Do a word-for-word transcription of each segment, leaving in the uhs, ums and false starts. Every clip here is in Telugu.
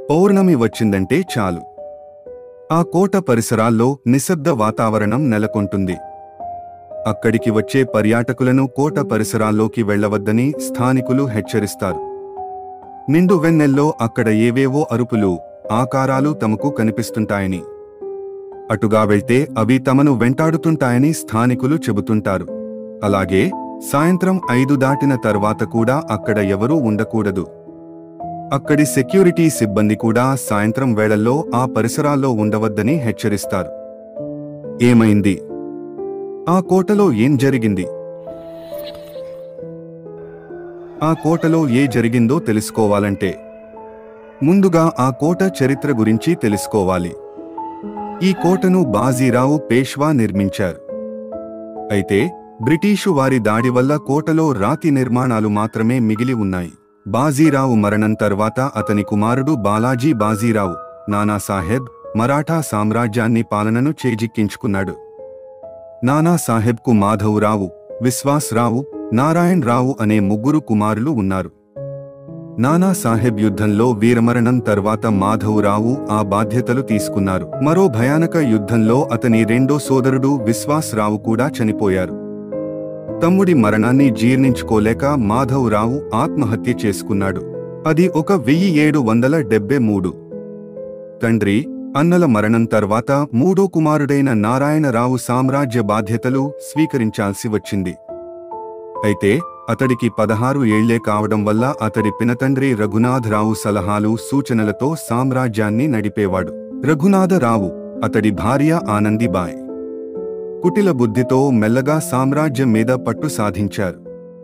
పౌర్ణమి వచ్చిందంటే చాలు ఆ కోట పరిసరాల్లో నిశ్శబ్ద వాతావరణం నెలకొంటుంది. అక్కడికి వచ్చే పర్యాటకులను కోట పరిసరాల్లోకి వెళ్లవద్దని స్థానికులు హెచ్చరిస్తారు. నిండు వెన్నెల్లో అక్కడ ఏవేవో అరుపులు, ఆకారాలు తమకు కనిపిస్తుంటాయని, అటుగా వెళ్తే అవి తమను వెంటాడుతుంటాయని స్థానికులు చెబుతుంటారు. అలాగే సాయంత్రం ఐదు దాటిన తర్వాత కూడా అక్కడ ఎవరూ ఉండకూడదు. అక్కడి సెక్యూరిటీ సిబ్బంది కూడా సాయంత్రం వేళల్లో ఆ పరిసరాల్లో ఉండవద్దని హెచ్చరిస్తారు. ఏమైంది? ఆ కోటలో ఏం జరిగింది? ఆ కోటలో ఏ జరిగిందో తెలుసుకోవాలంటే ముందుగా ఆ కోట చరిత్ర గురించి తెలుసుకోవాలి. ఈ కోటను బాజీరావు పేష్వా నిర్మించారు. అయితే బ్రిటీషు వారి దాడి వల్ల కోటలో రాతి నిర్మాణాలు మాత్రమే మిగిలి ఉన్నాయి. బాజీరావు మరణం తర్వాత అతని కుమారుడు బాలాజీ బాజీరావు నానాసాహెబ్ మరాఠా సామ్రాజ్యాన్ని పాలనను చేజిక్కించుకున్నాడు. నానాసాహెబ్కు మాధవరావు, విశ్వాసరావు, నారాయణ్ రావు అనే ముగ్గురు కుమారులు ఉన్నారు. నానాసాహెబ్ యుద్ధంలో వీరమరణం తర్వాత మాధవరావు ఆ బాధ్యతలు తీసుకున్నారు. మరో భయానక యుద్ధంలో అతని రెండో సోదరుడు విశ్వాసరావు కూడా చనిపోయారు. తమ్ముడి మరణాన్ని జీర్ణించుకోలేక మాధవరావు ఆత్మహత్య చేసుకున్నాడు. అది ఒక వెయ్యి ఏడు వందల డెబ్బై మూడు. తండ్రి, అన్నల మరణం తర్వాత మూడో కుమారుడైన నారాయణరావు సామ్రాజ్య బాధ్యతలు స్వీకరించాల్సి వచ్చింది. అయితే అతడికి పదహారు ఏళ్లే కావడం వల్ల అతడి పినతండ్రి రఘునాథరావు సలహాలు, సూచనలతో సామ్రాజ్యాన్ని నడిపేవాడు. రఘునాథరావు, అతడి భార్య ఆనందిబాయ్ కుటిల బుద్ధితో మెల్లగా సామ్రాజ్యం మీద పట్టు సాధించారు.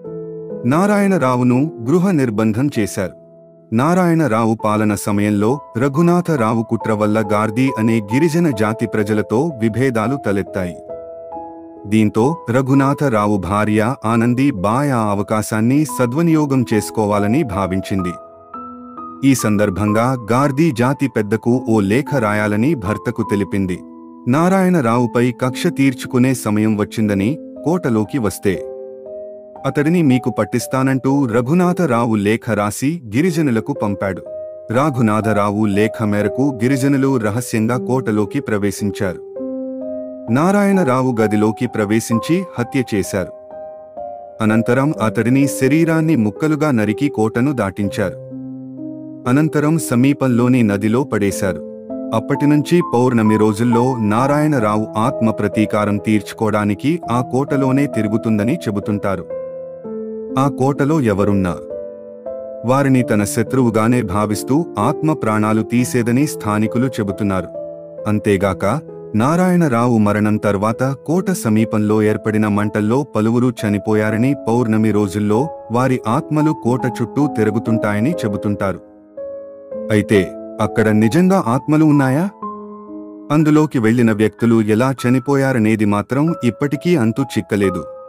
నారాయణరావును గృహ నిర్బంధం చేశారు. నారాయణరావు పాలన సమయంలో రఘునాథరావు కుట్ర వల్ల గార్దీ అనే గిరిజన జాతి ప్రజలతో విభేదాలు తలెత్తాయి. దీంతో రఘునాథరావు భార్య ఆనంది బాయ్ ఆ అవకాశాన్ని సద్వినియోగం చేసుకోవాలని భావించింది. ఈ సందర్భంగా గార్దీ జాతి పెద్దకు ఓ లేఖ రాయాలని భర్తకు తెలిపింది. నారాయణరావుపై కక్ష తీర్చుకునే సమయం వచ్చిందని కోటలోకి వస్తే అతడిని మీకు పట్టిస్తానంటూ రఘునాథరావు లేఖ రాసి గిరిజనులకు పంపాడు. రఘునాథరావు లేఖ మేరకు గిరిజనులు రహస్యంగా కోటలోకి ప్రవేశించారు. నారాయణరావు గదిలోకి ప్రవేశించి హత్య చేశారు. అనంతరం అతడిని శరీరాన్ని ముక్కలుగా నరికి కోటను దాటించారు. అనంతరం సమీపంలోని నదిలో పడేశారు. అప్పటినుంచి పౌర్ణమి రోజుల్లో నారాయణరావు ఆత్మ ప్రతీకారం తీర్చుకోవడానికి ఆ కోటలోనే తిరుగుతుందని చెబుతుంటారు. ఆ కోటలో ఎవరున్నా వారిని తన శత్రువుగానే భావిస్తూ ఆత్మ ప్రాణాలు తీసేదని స్థానికులు చెబుతున్నారు. అంతేగాక నారాయణరావు మరణం తర్వాత కోట సమీపంలో ఏర్పడిన మంటల్లో పలువురు చనిపోయారని, పౌర్ణమి రోజుల్లో వారి ఆత్మలు కోట చుట్టూ తిరుగుతుంటాయని చెబుతుంటారు. అయితే అక్కడ నిజంగా ఆత్మలు ఉన్నాయా? అందులోకి వెళ్లిన వ్యక్తులు ఎలా చనిపోయారనేది మాత్రం ఇప్పటికీ అంతు చిక్కలేదు.